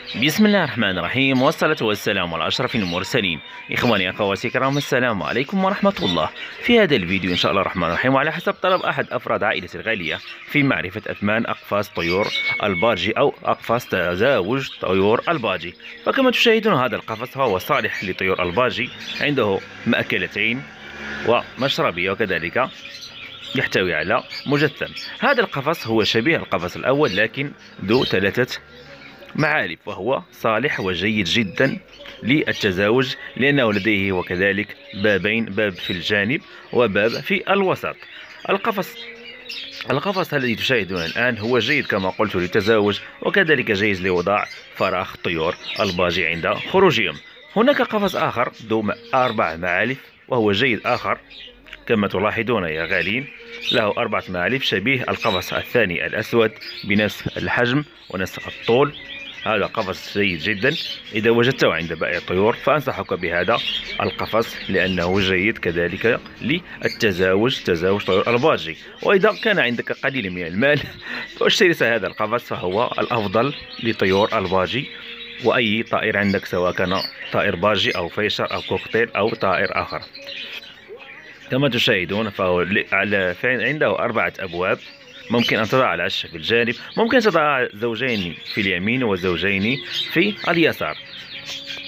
بسم الله الرحمن الرحيم، والصلاة والسلام على أشرف المرسلين. إخواني أخواتي الكرام، السلام عليكم ورحمة الله. في هذا الفيديو إن شاء الله الرحمن الرحيم، وعلى حسب طلب أحد أفراد عائلتي الغالية في معرفة أثمان أقفاص طيور الباجي أو أقفاص تزاوج طيور الباجي. فكما تشاهدون هذا القفص فهو صالح لطيور الباجي، عنده مأكلتين ومشربية، وكذلك يحتوي على مجثم. هذا القفص هو شبيه القفص الأول لكن ذو 3 معالف، وهو صالح وجيد جدا للتزاوج لأنه لديه وكذلك بابين، باب في الجانب وباب في الوسط. القفص القفص الذي تشاهدونه الآن هو جيد كما قلت للتزاوج، وكذلك جيد لوضع فراخ طيور الباجي عند خروجهم. هناك قفص آخر ذو 4 معالف وهو جيد آخر كما تلاحظون يا غالين، له 4 معالف شبيه القفص الثاني الأسود بنفس الحجم ونفس الطول. هذا قفص جيد جدا، إذا وجدته عند بائع الطيور فأنصحك بهذا القفص لأنه جيد كذلك للتزاوج، تزاوج طيور الباجي. وإذا كان عندك قليل من المال فاشتري هذا القفص، فهو الأفضل لطيور الباجي وأي طائر عندك، سواء كان طائر باجي أو فيشر أو كوكتيل أو طائر آخر. كما تشاهدون فهو عنده 4 أبواب، ممكن أن تضع العش في الجانب، ممكن تضع زوجين في اليمين وزوجين في اليسار.